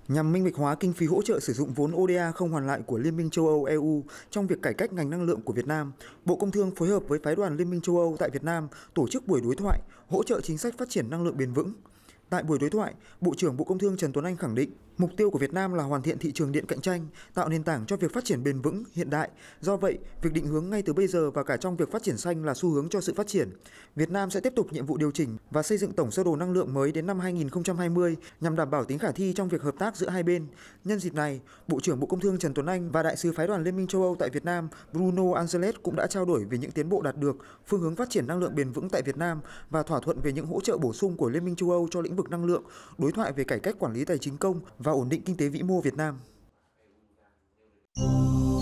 Nhằm minh bạch hóa kinh phí hỗ trợ sử dụng vốn ODA không hoàn lại của Liên minh châu Âu EU trong việc cải cách ngành năng lượng của Việt Nam, Bộ Công Thương phối hợp với Phái đoàn Liên minh châu Âu tại Việt Nam tổ chức buổi đối thoại hỗ trợ chính sách phát triển năng lượng bền vững. Tại buổi đối thoại, Bộ trưởng Bộ Công Thương Trần Tuấn Anh khẳng định mục tiêu của Việt Nam là hoàn thiện thị trường điện cạnh tranh, tạo nền tảng cho việc phát triển bền vững, hiện đại. Do vậy, việc định hướng ngay từ bây giờ và cả trong việc phát triển xanh là xu hướng cho sự phát triển. Việt Nam sẽ tiếp tục nhiệm vụ điều chỉnh và xây dựng tổng sơ đồ năng lượng mới đến năm 2020 nhằm đảm bảo tính khả thi trong việc hợp tác giữa hai bên. Nhân dịp này, Bộ trưởng Bộ Công Thương Trần Tuấn Anh và Đại sứ Phái đoàn Liên minh châu Âu tại Việt Nam Bruno Angeles cũng đã trao đổi về những tiến bộ đạt được, phương hướng phát triển năng lượng bền vững tại Việt Nam và thỏa thuận về những hỗ trợ bổ sung của Liên minh châu Âu cho lĩnh vực năng lượng, đối thoại về cải cách quản lý tài chính công và ổn định kinh tế vĩ mô Việt Nam.